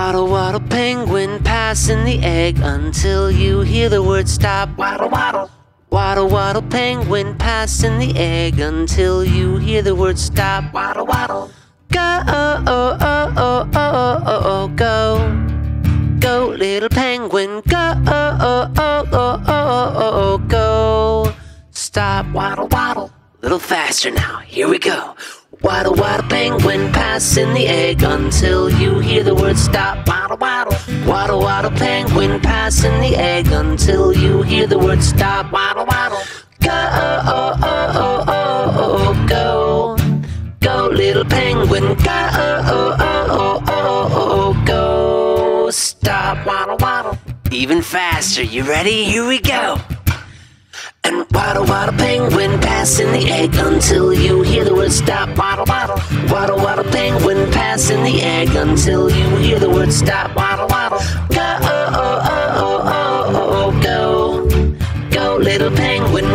Waddle, waddle, penguin, passing the egg until you hear the word stop. Waddle, waddle. Waddle, waddle, penguin, passing the egg until you hear the word stop. Waddle, waddle. Go, go. Go, little penguin, go, go. Stop, waddle, waddle. Little faster now, here we go. Waddle, waddle, penguin, passing the egg until you hear the word stop. Waddle, waddle. Waddle, waddle, penguin, passing the egg until you hear the word stop. Waddle, waddle. Go, go. Go, little penguin, go. Stop, waddle, waddle. Even faster, you ready? Here we go. And waddle, waddle, penguin, passing the egg until you hear the word stop. Waddle, waddle. Waddle, waddle, penguin, passing the egg until you hear the word stop. Waddle, waddle. Go, go. Go, little penguin,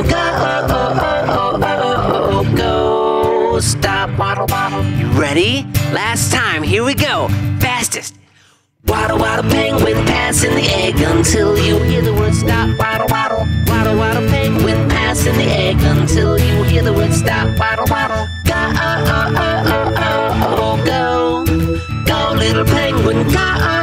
go. Stop, waddle, waddle. You ready? Last time, here we go. Fastest. Waddle, waddle, penguin, passing the egg until you hear the word stop. Waddle, waddle. Waddle, waddle, penguin, passing the egg until you hear the word stop. Waddle, waddle. Go, go. Go, little penguin, go.